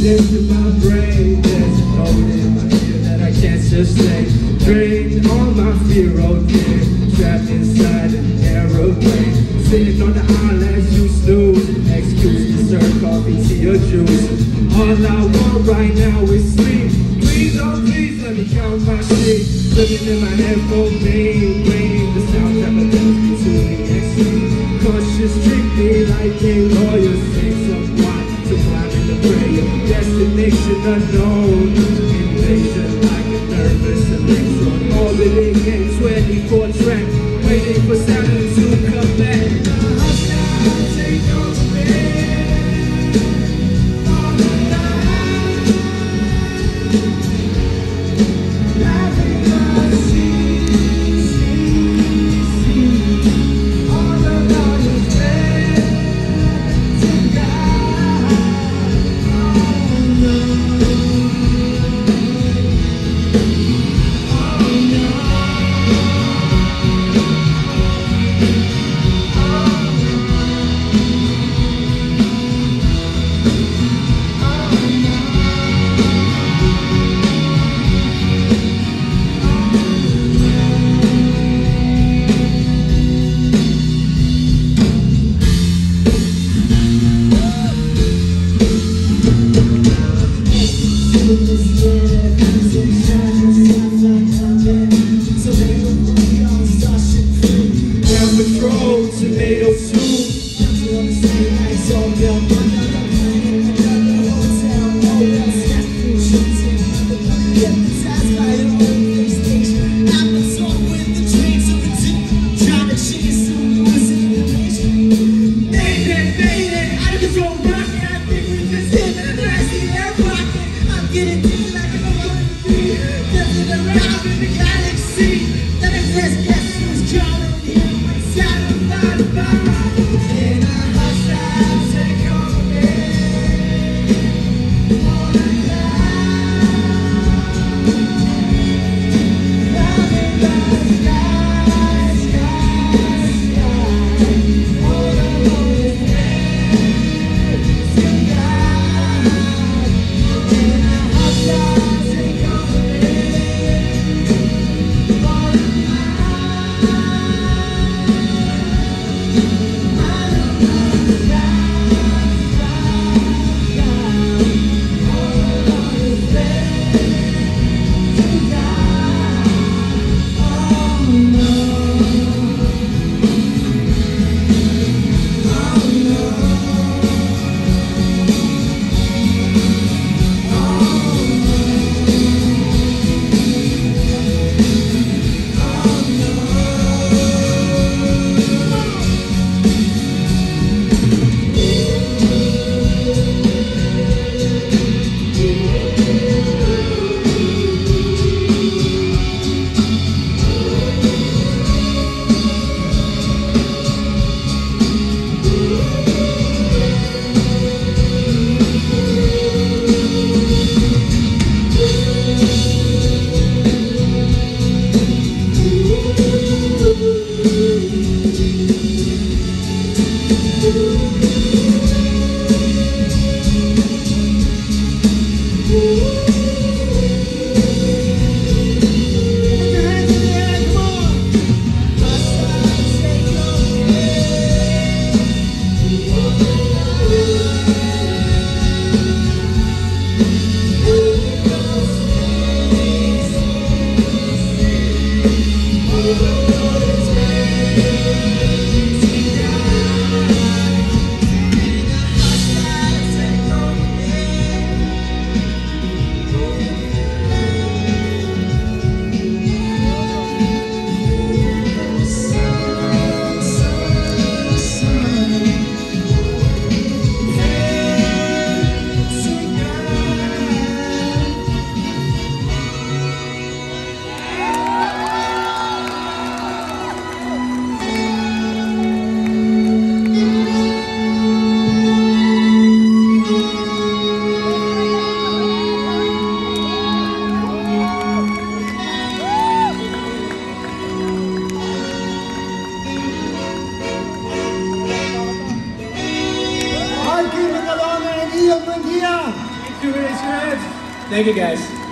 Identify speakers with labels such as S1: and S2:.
S1: depths of my brain. There's a note in my ear that I can't sustain. Drain all my fear, okay. Trapped inside an aeroplane. Sitting on the island, you snooze. Excuse to serve coffee, tea or juice. All I want right now is sleep. Please, oh please, let me count my sheep. Living in my head for me. Ring the sound that belongs me to the extreme. Cautious, strictly like a lawyer. Say someone to climb in the prayer. Destination unknown. Invasion like a nervous electron. Orbiting a 24 track. Waiting for Saturn to come back. Take over me. Tomato soup.
S2: Buen día.
S1: Give it a hands.
S2: Thank you, guys.